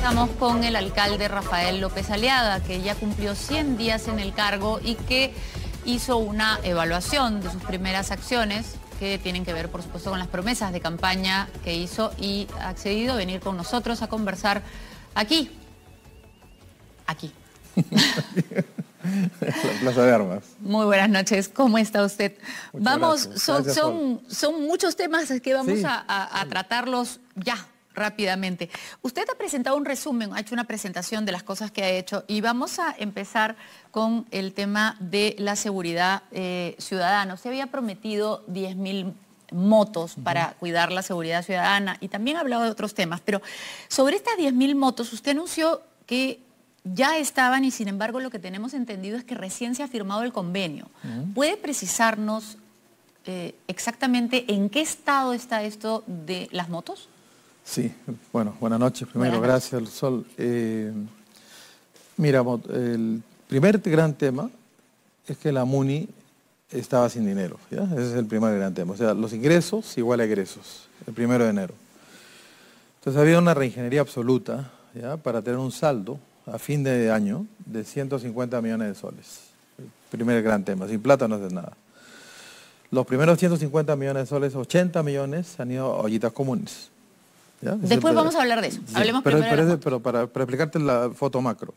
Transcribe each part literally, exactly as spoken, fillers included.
Estamos con el alcalde Rafael López Aliaga, que ya cumplió cien días en el cargo y que hizo una evaluación de sus primeras acciones que tienen que ver, por supuesto, con las promesas de campaña que hizo y ha accedido a venir con nosotros a conversar aquí. Aquí. La Plaza de Armas. Muy buenas noches, ¿cómo está usted? Muchas vamos, gracias. son, Gracias son, son muchos temas que vamos Sí. a, a, a tratarlos ya, rápidamente. Usted ha presentado un resumen, ha hecho una presentación de las cosas que ha hecho y vamos a empezar con el tema de la seguridad eh, ciudadana. Usted había prometido diez mil motos uh-huh. para cuidar la seguridad ciudadana y también ha hablado de otros temas, pero sobre estas diez mil motos usted anunció que ya estaban y sin embargo lo que tenemos entendido es que recién se ha firmado el convenio. Uh-huh. ¿Puede precisarnos eh, exactamente en qué estado está esto de las motos? Sí, bueno, buenas noches. Primero, buenas noches. Gracias, Sol. Eh, mira, el primer gran tema es que la MUNI estaba sin dinero, ¿ya? Ese es el primer gran tema. O sea, los ingresos igual a egresos, el primero de enero. Entonces había una reingeniería absoluta, ¿ya? Para tener un saldo a fin de año de ciento cincuenta millones de soles. El primer gran tema. Sin plata no haces nada. Los primeros ciento cincuenta millones de soles, ochenta millones han ido a ollitas comunes. ¿Ya? Después es vamos a hablar de eso. Sí, Hablemos pero, primero pero, de es, pero para, para explicarte la foto macro.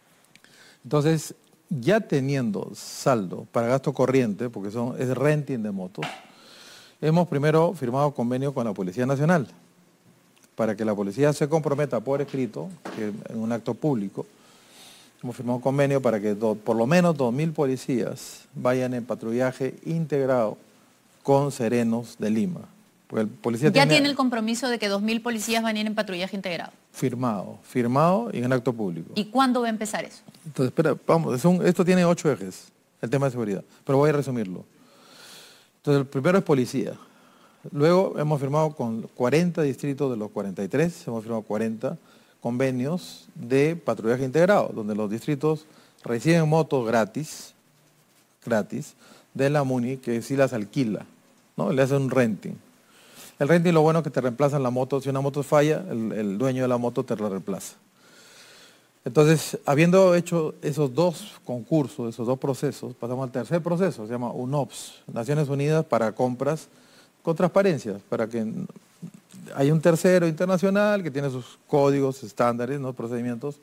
Entonces, ya teniendo saldo para gasto corriente, porque son, es renting de motos, hemos primero firmado convenio con la Policía Nacional para que la policía se comprometa por escrito, que en un acto público, hemos firmado un convenio para que do, por lo menos dos mil policías vayan en patrullaje integrado con serenos de Lima. El policía ya tiene, tiene el compromiso de que dos mil policías van a ir en patrullaje integrado. Firmado, firmado y en acto público. ¿Y cuándo va a empezar eso? Entonces, espera, vamos, es un, esto tiene ocho ejes, el tema de seguridad, pero voy a resumirlo. Entonces, el primero es policía. Luego hemos firmado con cuarenta distritos de los cuarenta y tres, hemos firmado cuarenta convenios de patrullaje integrado, donde los distritos reciben motos gratis, gratis, de la MUNI, que sí las alquila, ¿no? Le hacen un renting. El renting lo bueno es que te reemplazan la moto, si una moto falla, el, el dueño de la moto te la reemplaza. Entonces, habiendo hecho esos dos concursos, esos dos procesos, pasamos al tercer proceso, se llama UNOPS, Naciones Unidas para compras con transparencia, para que hay un tercero internacional que tiene sus códigos, estándares, ¿no? Procedimientos,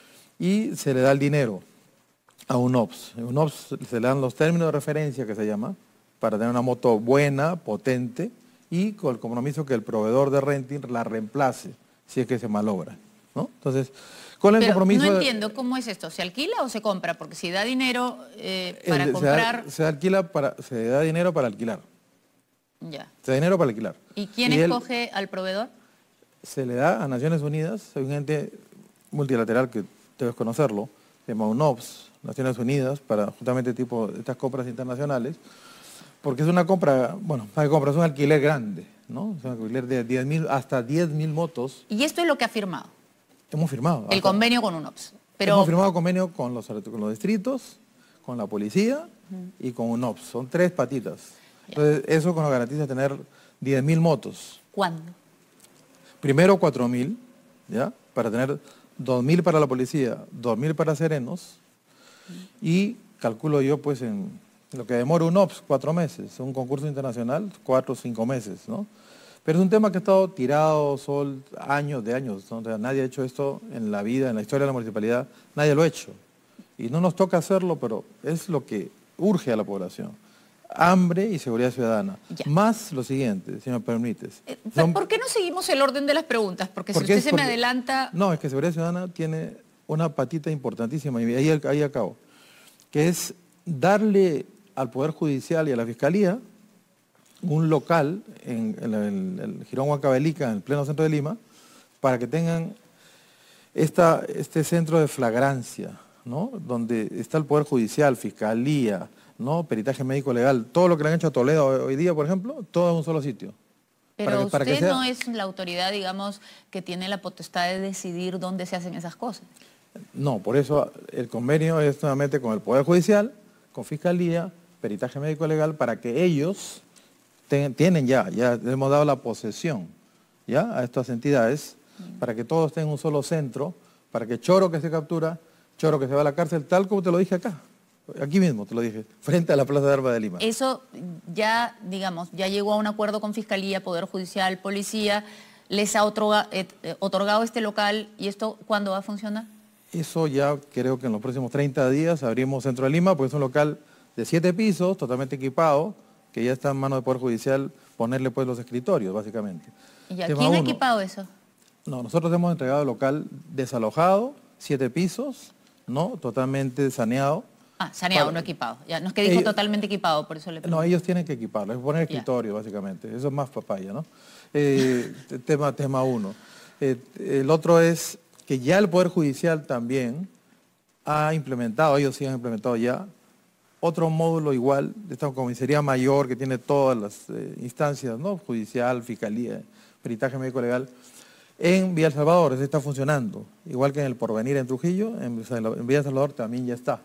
y se le da el dinero a UNOPS. En UNOPS se le dan los términos de referencia, que se llama, para tener una moto buena, potente, y con el compromiso que el proveedor de renting la reemplace si es que se malogra, ¿no? Entonces, con el Pero compromiso... no entiendo, ¿cómo es esto? ¿Se alquila o se compra? Porque si da dinero eh, para el, comprar... Se da, se alquila para, se da dinero para alquilar. Ya. Se da dinero para alquilar. ¿Y quién y escoge él, al proveedor? Se le da a Naciones Unidas, hay un ente multilateral que debes conocerlo, se llama UNOPS, Naciones Unidas, para justamente tipo estas compras internacionales, porque es una compra, bueno, hay compras, es un alquiler grande, ¿no? Es un alquiler de diez mil, hasta diez mil motos. Y esto es lo que ha firmado. Hemos firmado. El hasta, convenio con UNOPS. Pero... Hemos firmado convenio con los, con los distritos, con la policía uh-huh. y con UNOPS. Son tres patitas. Ya. Entonces, eso nos garantiza tener diez mil motos. ¿Cuándo? Primero cuatro mil, ¿ya? Para tener dos mil para la policía, dos mil para serenos. Uh-huh. Y calculo yo, pues, en... lo que demora un UNOPS, cuatro meses, un concurso internacional, cuatro o cinco meses, ¿no? Pero es un tema que ha estado tirado, Sol, años de años, ¿no? O sea, nadie ha hecho esto en la vida, en la historia de la municipalidad, nadie lo ha hecho. Y no nos toca hacerlo, pero es lo que urge a la población. Hambre y seguridad ciudadana. Ya. Más lo siguiente, si me permites. Eh, Son... ¿Por qué no seguimos el orden de las preguntas? Porque, porque si usted se porque... me adelanta... No, es que seguridad ciudadana tiene una patita importantísima, y ahí, ahí acabo, que es darle al Poder Judicial y a la Fiscalía un local en, en, en el Jirón Huancavelica, en el pleno centro de Lima, para que tengan esta, este centro de flagrancia, ¿no? Donde está el Poder Judicial, Fiscalía, ¿no? Peritaje médico legal, todo lo que le han hecho a Toledo hoy día, por ejemplo, todo en un solo sitio. Pero para que, para usted que sea... no es la autoridad, digamos, que tiene la potestad de decidir dónde se hacen esas cosas. No, por eso el convenio es nuevamente con el Poder Judicial, con Fiscalía, peritaje médico legal, para que ellos ten, tienen ya, ya le hemos dado la posesión, ya, a estas entidades, mm. para que todo esté en un solo centro, para que choro que se captura, choro que se va a la cárcel, tal como te lo dije acá. Aquí mismo te lo dije, frente a la Plaza de Armas de Lima. Eso ya, digamos, ya llegó a un acuerdo con Fiscalía, Poder Judicial, Policía, les ha otorga, eh, otorgado este local, ¿y esto cuándo va a funcionar? Eso ya creo que en los próximos treinta días abrimos Centro de Lima, porque es un local de siete pisos, totalmente equipado, que ya está en manos del Poder Judicial ponerle pues los escritorios, básicamente. ¿Y a quién ha equipado eso? No, nosotros hemos entregado el local desalojado, siete pisos, ¿no? Totalmente saneado. Ah, saneado, para, no equipado. Ya, no es que dijo ellos, totalmente equipado, por eso le pregunto. No, ellos tienen que equiparlo, es poner escritorio, ya. básicamente. Eso es más papaya, ¿no? Eh, tema, tema uno. Eh, el otro es que ya el Poder Judicial también ha implementado, ellos sí han implementado ya, otro módulo igual, de esta comisaría mayor que tiene todas las eh, instancias, ¿no? Judicial, fiscalía, peritaje médico legal, en Villa El Salvador, eso está funcionando. Igual que en el Porvenir en Trujillo, en, en Villa El Salvador también ya está.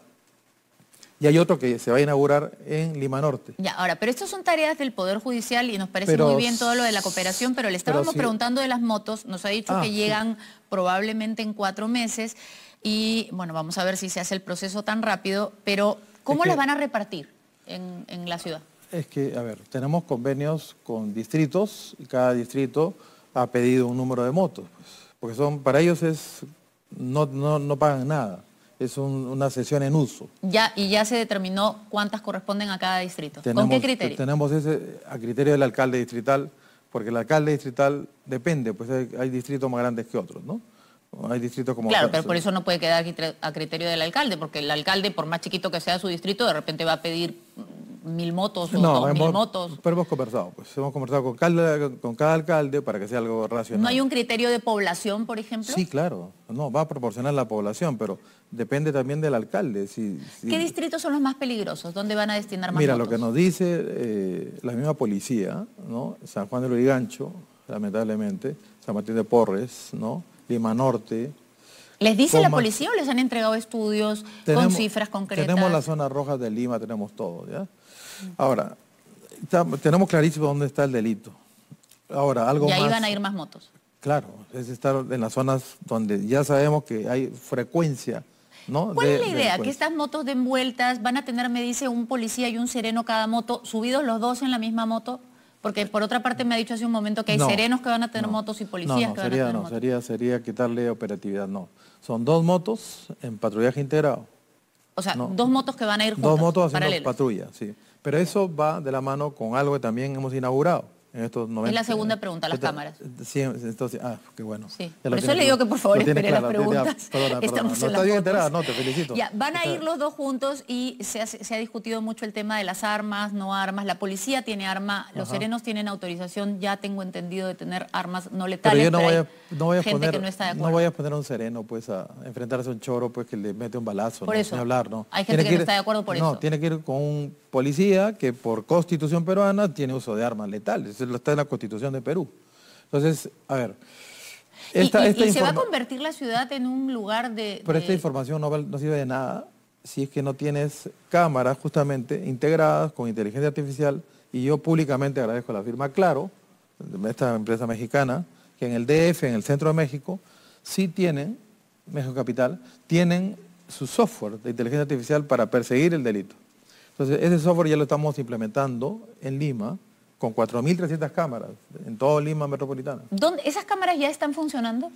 Y hay otro que se va a inaugurar en Lima Norte. Ya, ahora, pero estas son tareas del Poder Judicial y nos parece pero, muy bien todo lo de la cooperación, pero le estábamos pero sí. preguntando de las motos, nos ha dicho ah, que llegan sí. probablemente en cuatro meses y, bueno, vamos a ver si se hace el proceso tan rápido, pero ¿cómo es que, las van a repartir en, en la ciudad? Es que, a ver, tenemos convenios con distritos y cada distrito ha pedido un número de motos, pues, porque son, para ellos es, no, no, no pagan nada. Es un, una sesión en uso. Ya, y ya se determinó cuántas corresponden a cada distrito. Tenemos, ¿Con qué criterio? Tenemos ese a criterio del alcalde distrital, porque el alcalde distrital depende, pues hay, hay distritos más grandes que otros, ¿no? Hay distritos como... Claro, pero por eso no puede quedar a criterio del alcalde, porque el alcalde, por más chiquito que sea su distrito, de repente va a pedir mil motos o no, dos hemos, mil motos. Pero hemos conversado, pues hemos conversado con cada, con cada alcalde para que sea algo racional. ¿No hay un criterio de población, por ejemplo? Sí, claro, no, va a proporcionar la población, pero depende también del alcalde. Si, si... ¿Qué distritos son los más peligrosos? ¿Dónde van a destinar más Mira, motos? Lo que nos dice eh, la misma policía, ¿no? San Juan de Lurigancho, lamentablemente, San Martín de Porres, ¿no? Lima Norte. ¿Les dice la policía o les han entregado estudios tenemos, con cifras concretas? Tenemos las zonas rojas de Lima, tenemos todo, ¿ya? Ahora, está, tenemos clarísimo dónde está el delito. Ahora, algo y ahí más, van a ir más motos. Claro, es estar en las zonas donde ya sabemos que hay frecuencia, ¿no? ¿Cuál de, es la idea? Que estas motos den vueltas, van a tener, me dice, un policía y un sereno cada moto, subidos los dos en la misma moto. Porque por otra parte me ha dicho hace un momento que hay no, serenos que van a tener no, motos y policías no, no, que van sería, a tener no, motos. Sería, sería quitarle operatividad, no. Son dos motos en patrullaje integrado. O sea, no. dos motos que van a ir juntas, Dos motos haciendo paralelas. patrulla, sí. Pero eso va de la mano con algo que también hemos inaugurado en estos noventa. Es la segunda pregunta, las esta, cámaras. Sí, entonces, ah, qué bueno. Sí. Por eso le digo que por favor espere las preguntas. Ya, perdona, perdona. Estamos no, en está bien enterada, no, te felicito. Ya, van a está... ir los dos juntos y se ha, se ha discutido mucho el tema de las armas, no armas. La policía tiene arma, los Ajá. serenos tienen autorización, ya tengo entendido, de tener armas no letales. Pero yo no pero voy a, no voy a gente poner, que no está de acuerdo. No voy a poner a un sereno pues a enfrentarse a un choro pues que le mete un balazo, por no, eso, sin hablar, ¿no? Hay gente tiene que, que ir, no está de acuerdo por no, eso. No, tiene que ir con un policía que por constitución peruana tiene uso de armas letales. Eso está en la Constitución de Perú. Entonces, a ver... Esta, ¿Y, y, esta y se va a convertir la ciudad en un lugar de...? Pero de... esta información no, no sirve de nada si es que no tienes cámaras justamente integradas con inteligencia artificial, y yo públicamente agradezco a la firma Claro, esta empresa mexicana, que en el D F, en el centro de México, sí tienen, México Capital, tienen su software de inteligencia artificial para perseguir el delito. Entonces, ese software ya lo estamos implementando en Lima, con cuatro mil trescientas cámaras, en todo Lima metropolitana. ¿Dónde, ¿Esas cámaras ya están funcionando?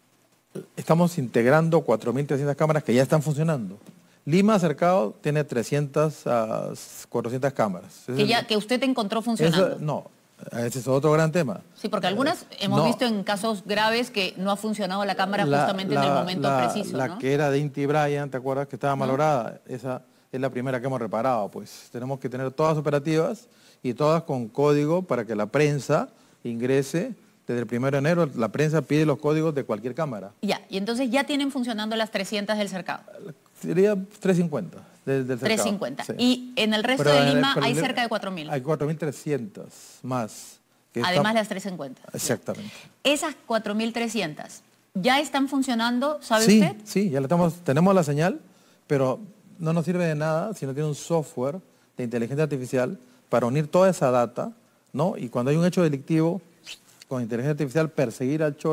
Estamos integrando cuatro mil trescientas cámaras que ya están funcionando. Lima Cercado tiene trescientas a cuatrocientas cámaras. Que, ya, que usted encontró funcionando. Eso, no, ese es otro gran tema. Sí, porque algunas eh, hemos no, visto en casos graves que no ha funcionado la cámara la, justamente la, en el momento la, preciso, La ¿no? que era de Inti Bryan, ¿te acuerdas? Que estaba malograda. ¿No? Esa es la primera que hemos reparado. Pues tenemos que tener todas operativas y todas con código para que la prensa ingrese. Desde el primero de enero la prensa pide los códigos de cualquier cámara. Ya, y entonces ya tienen funcionando las trescientas del cercado. Sería trescientos cincuenta del, del cercado. trescientos cincuenta. Sí. Y en el resto pero de Lima el, hay el, cerca de cuatro mil. Hay cuatro mil trescientas más. Que Además está... las trescientos cincuenta. Exactamente. Esas cuatro mil trescientas, ¿ya están funcionando, sabe sí, usted? Sí, ya la estamos, tenemos la señal, pero no nos sirve de nada si no tiene un software de inteligencia artificial para unir toda esa data, ¿no? Y cuando hay un hecho delictivo, con inteligencia artificial, perseguir al choro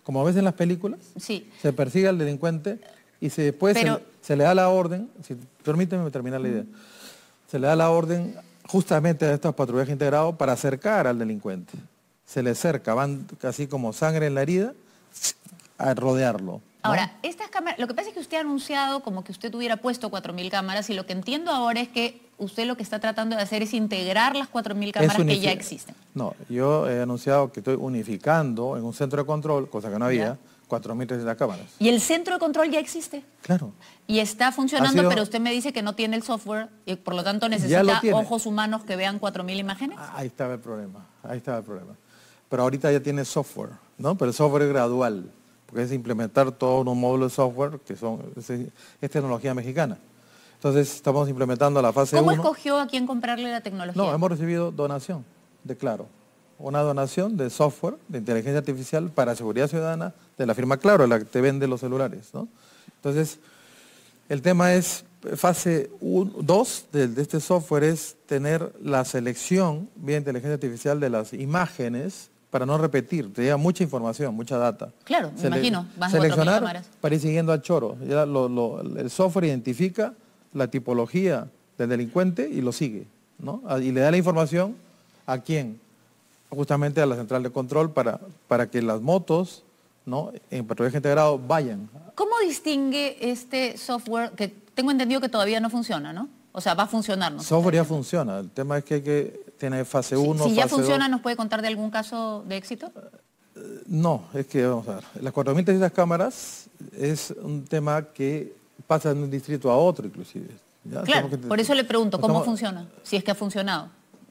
como ves en las películas, sí. se persigue al delincuente y se, después Pero... se, se le da la orden, si, permíteme terminar la idea, mm. se le da la orden justamente a estos patrullajes integrados para acercar al delincuente. Se le acerca, van casi como sangre en la herida, a rodearlo, ¿no? Ahora, estas cámaras, lo que pasa es que usted ha anunciado como que usted hubiera puesto cuatro mil cámaras y lo que entiendo ahora es que usted lo que está tratando de hacer es integrar las cuatro mil cámaras que ya existen. No, yo he anunciado que estoy unificando en un centro de control, cosa que no había, cuatro mil trescientas cámaras. ¿Y el centro de control ya existe? Claro. Y está funcionando, sido... pero usted me dice que no tiene el software y por lo tanto necesita ojos humanos que vean cuatro mil imágenes. Ahí estaba el problema, ahí estaba el problema. Pero ahorita ya tiene software, ¿no? Pero el software es gradual, porque es implementar todos los módulos de software que son, es, es tecnología mexicana. Entonces estamos implementando la fase uno. ¿Cómo escogió a quién comprarle la tecnología? No, hemos recibido donación de Claro. Una donación de software de inteligencia artificial para seguridad ciudadana de la firma Claro, la que te vende los celulares, ¿no? Entonces, el tema es, fase dos de, de este software es tener la selección vía inteligencia artificial de las imágenes para no repetir, te llega mucha información, mucha data. Claro, me Sele imagino, más de seleccionar cámaras. Para ir siguiendo al choro. Ya lo, lo, el software identifica la tipología del delincuente y lo sigue, ¿no? Y le da la información a quién, justamente a la central de control para, para que las motos, ¿no?, en patrullaje integrado vayan. ¿Cómo distingue este software, que tengo entendido que todavía no funciona, ¿no? O sea, va a funcionar, ¿no? El software ya funciona, el tema es que hay que tener fase uno, Si, si ya fase funciona, dos. ¿Nos puede contar de algún caso de éxito? No, es que vamos a ver, las cuatro mil trescientas cámaras es un tema que pasa de un distrito a otro inclusive. ¿Ya? Claro, que, por eso le pregunto, ¿cómo estamos, funciona? Si es que ha funcionado.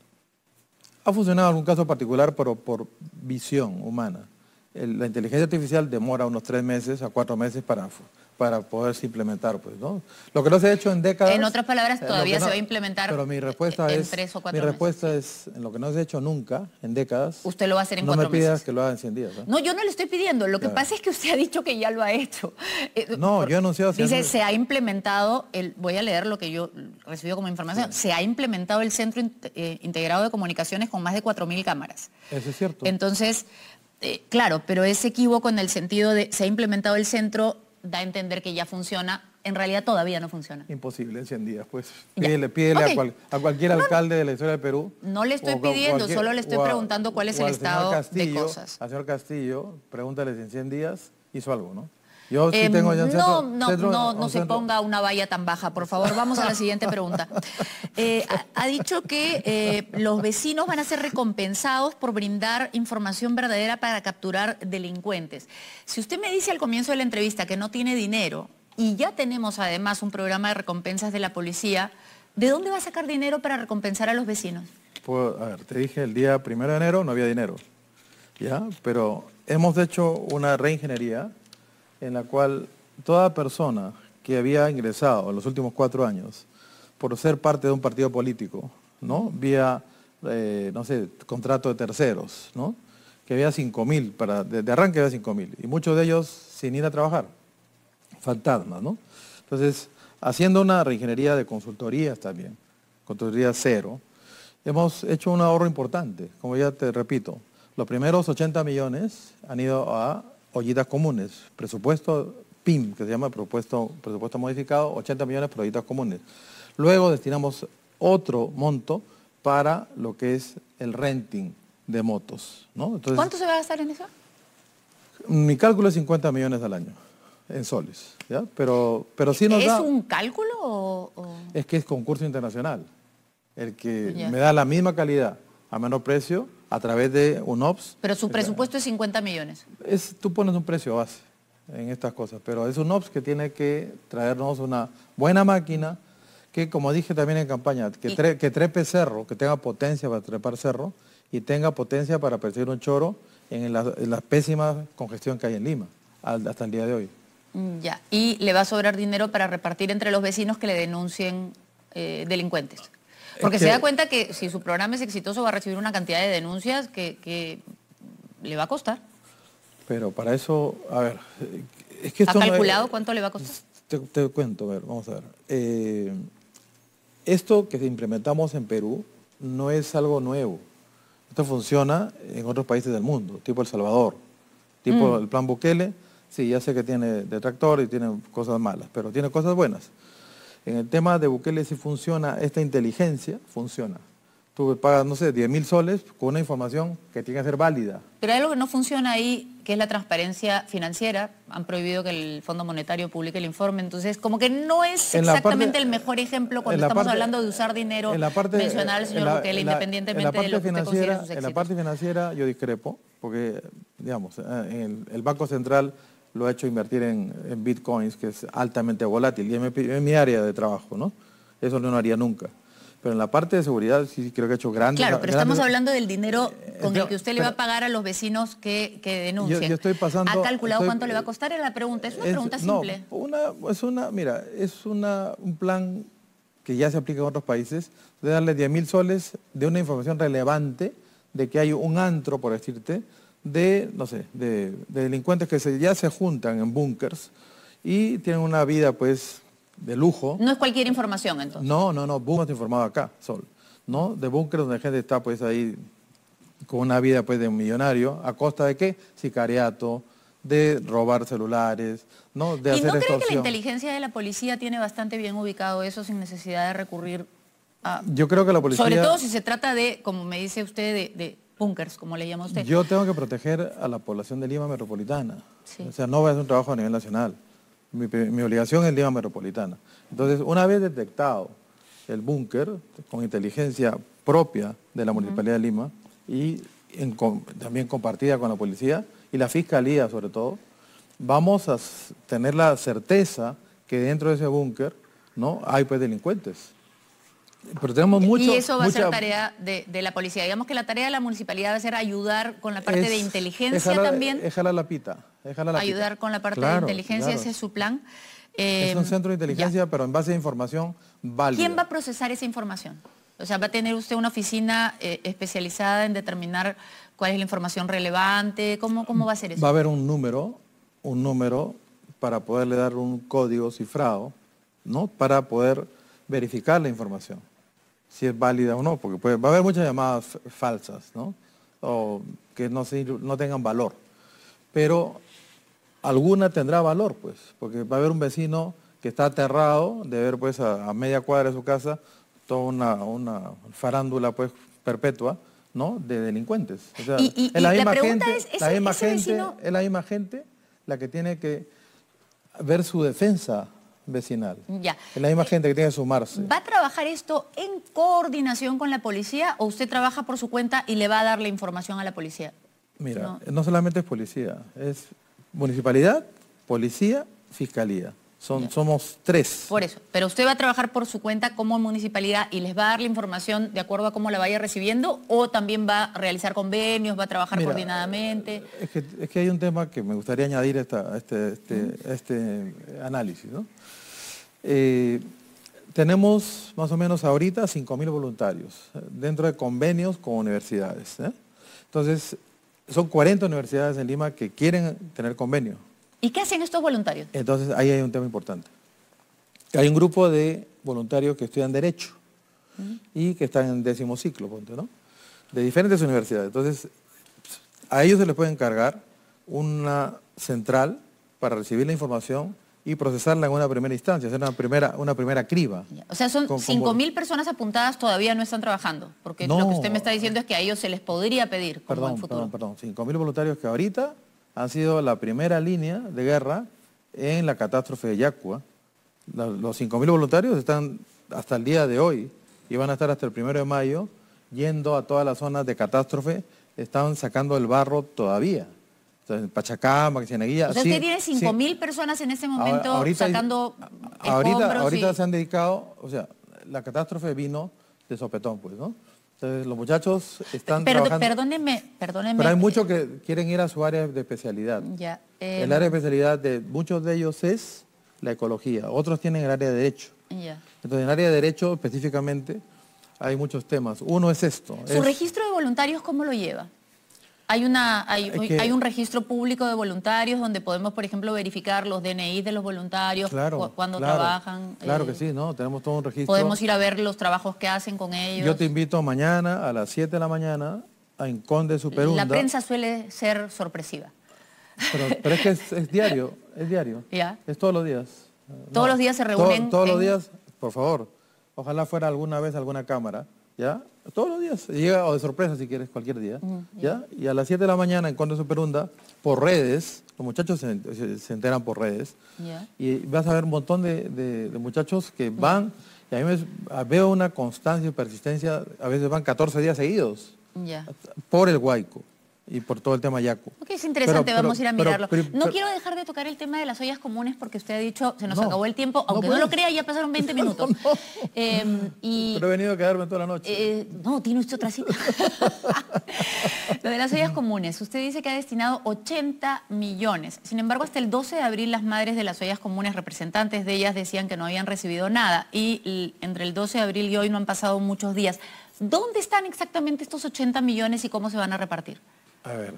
Ha funcionado en algún caso particular, pero por visión humana. El, la inteligencia artificial demora unos tres meses a cuatro meses para, para poderse implementar, pues, ¿no? Lo que no se ha hecho en décadas... En otras palabras, todavía no, se va a implementar pero mi respuesta en es, tres o cuatro Mi respuesta meses. es, en lo que no se ha hecho nunca, en décadas... Usted lo va a hacer en no cuatro meses. No me pidas que lo haga en cien días. ¿eh? No, yo no le estoy pidiendo. Lo que claro. pasa es que usted ha dicho que ya lo ha hecho. No, yo he anunciado... Dice, siempre... se ha implementado, el, voy a leer lo que yo recibido como información, sí. Se ha implementado el Centro eh, Integrado de Comunicaciones con más de cuatro mil cámaras. Eso es cierto. Entonces... Eh, claro, pero es equívoco en el sentido de se ha implementado el centro, da a entender que ya funciona, en realidad todavía no funciona. Imposible en cien días, pues. Pídele, pídele okay. a, cual, a cualquier no, alcalde de la historia de Perú. No le estoy pidiendo, cualquier, solo le estoy a, preguntando cuál es el estado Castillo, de cosas. Al señor Castillo, pregúntale si en cien días hizo algo, ¿no? Yo sí eh, tengo ya un centro, no, no, centro, no, un no se centro. ponga una valla tan baja, por favor. Vamos a la siguiente pregunta. Eh, ha, ha dicho que eh, los vecinos van a ser recompensados por brindar información verdadera para capturar delincuentes. Si usted me dice al comienzo de la entrevista que no tiene dinero y ya tenemos además un programa de recompensas de la policía, ¿de dónde va a sacar dinero para recompensar a los vecinos? Pues, a ver, te dije el día primero de enero no había dinero, ¿ya? Pero hemos hecho una reingeniería en la cual toda persona que había ingresado en los últimos cuatro años por ser parte de un partido político, ¿no? Vía, eh, no sé, contrato de terceros, ¿no? Que había cinco mil, para, de, de arranque había cinco mil, y muchos de ellos sin ir a trabajar, fantasmas, ¿no? Entonces, haciendo una reingeniería de consultorías también, consultoría cero, hemos hecho un ahorro importante, como ya te repito, los primeros ochenta millones han ido a ollitas comunes, presupuesto P I M, que se llama presupuesto, presupuesto modificado, ochenta millones para ollitas comunes. Luego destinamos otro monto para lo que es el renting de motos, ¿no? Entonces, ¿cuánto se va a gastar en eso? Mi cálculo es cincuenta millones al año, en soles, ¿ya? Pero, pero sí nos ¿Es da... un cálculo o...? o... Es que es concurso internacional, el que ya. me da la misma calidad a menor precio a través de un O P S. Pero su presupuesto es cincuenta millones. Es, tú pones un precio base en estas cosas, pero es un O P S que tiene que traernos una buena máquina que, como dije también en campaña, que, tre que trepe cerro, que tenga potencia para trepar cerro y tenga potencia para perseguir un choro en la, en la pésima congestión que hay en Lima al, hasta el día de hoy. Ya, y le va a sobrar dinero para repartir entre los vecinos que le denuncien eh, delincuentes. Porque es que, se da cuenta que si su programa es exitoso va a recibir una cantidad de denuncias que, que le va a costar. Pero para eso, a ver... Es que ¿Ha esto calculado no es, cuánto le va a costar? Te, te cuento, a ver, vamos a ver. Eh, esto que implementamos en Perú no es algo nuevo. Esto funciona en otros países del mundo, tipo El Salvador, tipo Mm. el plan Bukele, sí, ya sé que tiene detractor y tiene cosas malas, pero tiene cosas buenas. En el tema de Bukele sí funciona, esta inteligencia funciona. Tú pagas, no sé, diez mil soles con una información que tiene que ser válida. Pero hay algo que no funciona ahí, que es la transparencia financiera. Han prohibido que el Fondo Monetario publique el informe, entonces como que no es En la exactamente parte- el mejor ejemplo en cuando la estamos parte- hablando de usar dinero, en la parte, mencionar al en señor la- Bukele, en la- independientemente en la de parte lo que usted considere financiera, sus en éxitos. la parte financiera yo discrepo, porque, digamos, eh, en el, el Banco Central lo ha hecho invertir en, en bitcoins, que es altamente volátil, y es mi, es mi área de trabajo, ¿no? Eso no lo haría nunca. Pero en la parte de seguridad sí creo que ha hecho grandes... Claro, pero grandes- estamos hablando del dinero con Eh, el que usted le va a pero- pagar a los vecinos que, que denuncien. Yo- yo estoy pasando- ¿Ha calculado estoy- cuánto le va a costar? Era la pregunta. Es una Es- pregunta no, simple. una, es una, mira, es una, un plan que ya se aplica en otros países, de darle diez mil soles de una información relevante de que hay un antro, por decirte, de, no sé, de, de delincuentes que se, ya se juntan en búnkers y tienen una vida, pues, de lujo. No es cualquier información, entonces. No, no, no, búnkers informado acá, Sol, ¿no? De búnkers donde la gente está, pues, ahí con una vida, pues, de un millonario, ¿a costa de qué? Sicariato, de robar celulares, ¿no? De ¿Y hacer no cree que la extorsión. inteligencia de la policía tiene bastante bien ubicado eso sin necesidad de recurrir a... Yo creo que la policía... Sobre todo si se trata de, como me dice usted, de, de búnkers, como le llama usted. Yo tengo que proteger a la población de Lima Metropolitana. Sí. O sea, no voy a hacer un trabajo a nivel nacional. Mi, mi obligación es Lima Metropolitana. Entonces, una vez detectado el búnker, con inteligencia propia de la Municipalidad de Lima y en, con, también compartida con la policía y la Fiscalía sobre todo, vamos a s- tener la certeza que dentro de ese búnker, ¿no?, hay, pues, delincuentes. Pero tenemos mucho... y eso va a ser mucha- tarea de, de la policía. Digamos que la tarea de la municipalidad va a ser ayudar con la parte es- de es inteligencia jalar- también. Es jalar la pita. Es jalar la pita. Ayudar con la parte de Claro, inteligencia, claro. ese es su plan. Es Eh, un centro de ya. inteligencia, pero en base a información válida. ¿Quién va a procesar esa información? O sea, ¿va a tener usted una oficina eh, especializada en determinar cuál es la información relevante? ¿Cómo, cómo va a ser eso? Va a haber un número, un número para poderle dar un código cifrado, ¿no? Para poder verificar la información, si es válida o no, porque puede- va a haber muchas llamadas f- falsas, ¿no? O que no, se- no tengan valor. Pero alguna tendrá valor, pues, porque va a haber un vecino que está aterrado de ver, pues, a, a media cuadra de su casa toda una, una farándula, pues, perpetua, ¿no?, de delincuentes. O sea, Y- y- es la y la misma pregunta gente, es, la ese- misma ese gente, vecino- es la misma gente la que tiene que ver su defensa vecinal. Ya. Es la misma gente que tiene que sumarse. ¿Va a trabajar esto en coordinación con la policía o usted trabaja por su cuenta y le va a dar la información a la policía? Mira, No. no, solamente es policía, es municipalidad, policía, fiscalía. Son, Ya. somos tres. Por eso. Pero usted va a trabajar por su cuenta como municipalidad y les va a dar la información de acuerdo a cómo la vaya recibiendo o también va a realizar convenios, va a trabajar Mira, coordinadamente. Es que, es que hay un tema que me gustaría añadir a esta- a este, este, a este análisis, ¿no? Eh, tenemos más o menos ahorita cinco mil voluntarios eh, dentro de convenios con universidades, ¿eh? Entonces, son cuarenta universidades en Lima que quieren tener convenio. ¿Y qué hacen estos voluntarios? Entonces, ahí hay un tema importante. Hay un grupo de voluntarios que estudian Derecho y que están en décimo ciclo, ponte, ¿no? De diferentes universidades. Entonces, a ellos se les puede encargar una central para recibir la información y procesarla en una primera instancia, hacer una primera, una primera criba. Ya. O sea, son Con- con cinco mil vol- personas apuntadas todavía no están trabajando, porque No. lo que usted me está diciendo es que a ellos se les podría pedir como Perdón, en futuro. perdón, perdón. cinco mil voluntarios que ahorita han sido la primera línea de guerra en la catástrofe de Yacua. La- Los cinco mil voluntarios están hasta el día de hoy y van a estar hasta el primero de mayo yendo a todas las zonas de catástrofe. Están sacando el barro todavía. O sea, en Pachacama, Cieneguilla. O sea, sí, usted tiene sí. cinco mil personas en este Ahora- momento ahorita- sacando Ahorita, escombros ahorita y- se han dedicado, o sea, la catástrofe vino de sopetón, pues, ¿no? Entonces, los muchachos están Perdo- trabajando. Perdóneme, perdóneme. Pero hay muchos que quieren ir a su área de especialidad. Ya, eh, el área de especialidad de muchos de ellos es la ecología, otros tienen el área de derecho. ya. Entonces, en el área de derecho específicamente hay muchos temas. Uno es esto. ¿Su es- registro de voluntarios cómo lo lleva? Hay, una, hay, Es que- hay un registro público de voluntarios donde podemos, por ejemplo, verificar los D N I de los voluntarios, Claro, cu- cuándo claro, trabajan. Claro eh, que sí, ¿no? Tenemos todo un registro. Podemos ir a ver los trabajos que hacen con ellos. Yo te invito mañana a las siete de la mañana a Inconde Superunda. La prensa suele ser sorpresiva. Pero, pero es que es, es diario, es diario. ¿Ya? Es todos los días. Todos No, los días se reúnen. to- todos en... los días, por favor. Ojalá fuera alguna vez alguna cámara, ¿ya? Todos los días. Llega, o de sorpresa si quieres, cualquier día, Mm, ¿ya? Y a las siete de la mañana en Conde Superunda, por redes, los muchachos se, se- se enteran por redes, Ya. y vas a ver un montón de, de- de muchachos que van, y a mí me, veo una constancia y persistencia, a veces van catorce días seguidos, Ya. por el Huayco y por todo el tema Yacu. Ok, es interesante, Pero- pero- vamos a ir a pero- mirarlo. pero- no pero- quiero dejar de tocar el tema de las ollas comunes porque usted ha dicho, se nos No, acabó el tiempo, no aunque no, puedes. lo crea, ya pasaron veinte minutos. No, no. Eh, y, Pero he venido a quedarme toda la noche. eh, no, tiene usted otra cita. Lo de las ollas comunes, usted dice que ha destinado ochenta millones. Sin embargo, hasta el doce de abril las madres de las ollas comunes, representantes de ellas, decían que no habían recibido nada. Y l- entre el doce de abril y hoy no han pasado muchos días. ¿Dónde están exactamente estos ochenta millones y cómo se van a repartir? A ver,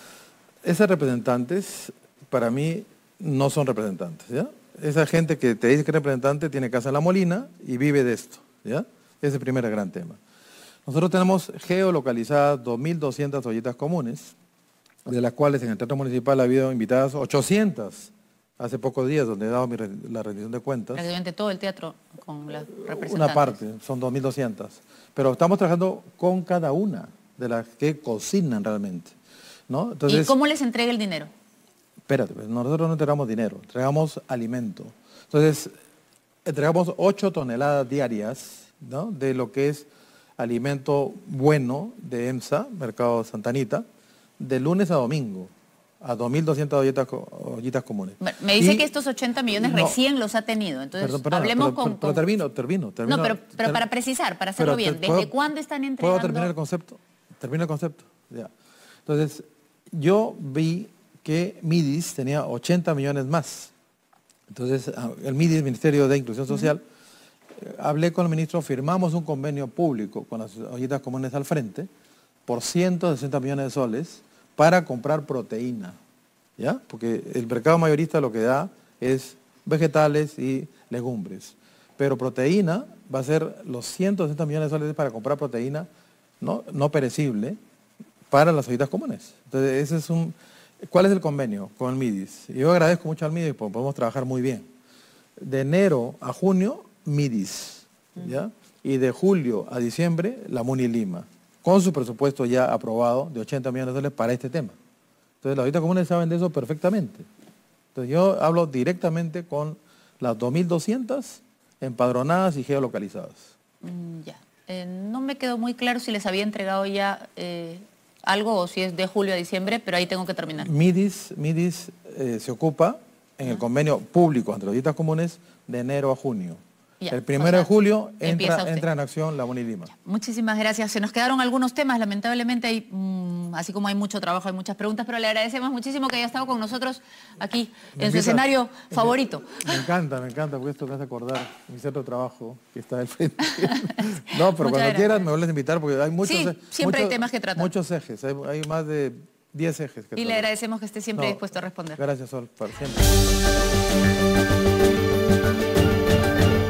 esas representantes, para mí, no son representantes, ¿ya? Esa gente que te dice que es representante tiene casa en La Molina y vive de esto, ¿ya? Ese es el primer gran tema. Nosotros tenemos geolocalizadas dos mil doscientas ollitas comunes, de las cuales en el Teatro Municipal ha habido invitadas ochocientas hace pocos días, donde he dado mi re- la rendición de cuentas. Prácticamente todo el teatro con las representantes. Una parte, son dos mil doscientas. Pero estamos trabajando con cada una de las que cocinan realmente, ¿no? Entonces, ¿Y cómo les entrega el dinero? espérate, pues, nosotros no entregamos dinero, entregamos alimento. Entonces, entregamos ocho toneladas diarias, ¿no? De lo que es alimento bueno de EMSA, Mercado Santa Anita, de lunes a domingo, a dos mil doscientas ollitas, co- ollitas comunes. Bueno, me dice Y- que estos ochenta millones no, recién los ha tenido. Entonces, perdón, perdona, hablemos pero, con... pero- pero con- termino, termino, termino. No, pero, pero ter- para precisar, para hacerlo pero bien, te- ¿desde ¿puedo- cuándo están entregando? ¿Puedo terminar el concepto? Termino el concepto. Ya. Entonces, yo vi que MIDIS tenía ochenta millones más. Entonces, ah, el MIDIS, Ministerio de Inclusión Social, eh, hablé con el ministro, firmamos un convenio público con las ollitas comunes al frente por ciento sesenta millones de soles para comprar proteína, ¿ya? Porque el mercado mayorista lo que da es vegetales y legumbres. Pero proteína va a ser los ciento sesenta millones de soles para comprar proteína no, no perecible para las ollitas comunes. Entonces, ese es un... ¿Cuál es el convenio con el MIDIS? Yo agradezco mucho al MIDIS porque podemos trabajar muy bien. De enero a junio, MIDIS, ¿ya? Y de julio a diciembre, la MUNI Lima, con su presupuesto ya aprobado de ochenta millones de dólares para este tema. Entonces, las ollitas comunes saben de eso perfectamente. Entonces, yo hablo directamente con las dos mil doscientas empadronadas y geolocalizadas. Mm, ya. Eh, no me quedó muy claro si les había entregado ya eh, algo o si es de julio a diciembre, pero ahí tengo que terminar. MIDIS, MIDIS eh, se ocupa en el convenio público entre ollitas comunes de enero a junio. Ya, El o primero sea, de julio empieza entra, usted. entra en acción la MUNI Lima. Muchísimas gracias. Se nos quedaron algunos temas, lamentablemente, hay, mm, así como hay mucho trabajo, hay muchas preguntas, pero le agradecemos muchísimo que haya estado con nosotros aquí Me en su invita- escenario favorito. Me encanta, me encanta, porque esto me hace acordar mi centro de trabajo que está al frente. No, pero Muchas cuando gracias. quieras me vuelves a invitar porque hay muchos, Sí, e- siempre hay muchos- temas que tratar. Muchos ejes, hay, hay más de diez ejes que Y le tratar. agradecemos que esté siempre No, dispuesto a responder. Gracias, Sol, para siempre.